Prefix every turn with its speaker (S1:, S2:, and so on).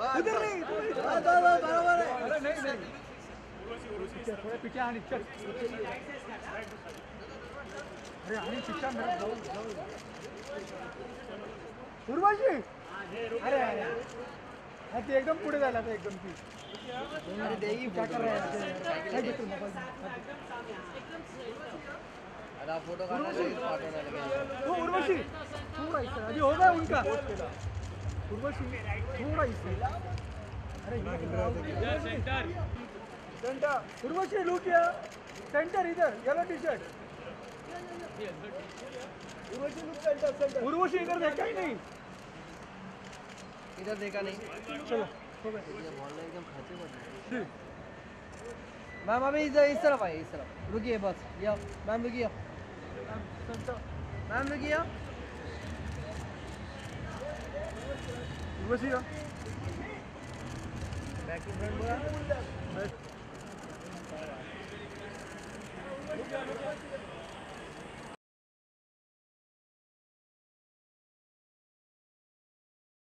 S1: उधर नहीं
S2: बराबर है।
S1: अरे नहीं नहीं थोड़ा पीछे आने चल अरे आने पीछे मेरा उर्वशी अरे अरे ते एकदम पुढे झाला था एकदम ती अरे देगी क्या कर रहा है नहीं देख मोबाइल
S2: अरे आप फोटो काटना चाहिए तो फोटो डालेंगे
S1: वो उर्वशी थोड़ा इससे अभी होगा उनका उर्वशी थोड़ा इससे अरे सेंटर सेंटर उर्वशी लुक किया सेंटर इधर yellow T shirt Urvashi look center center Urvashi इधर देखा ही नहीं
S2: इधर देखा नहीं
S1: चलो हो गया
S2: ये बॉल एकदम खाते हुए मैम अभी इस तरफ आइए इस तरफ रुकिए बस ये मैम रुकिए मैम रुकिए
S1: उर्वशी
S2: बैक टू फ्रंट बोला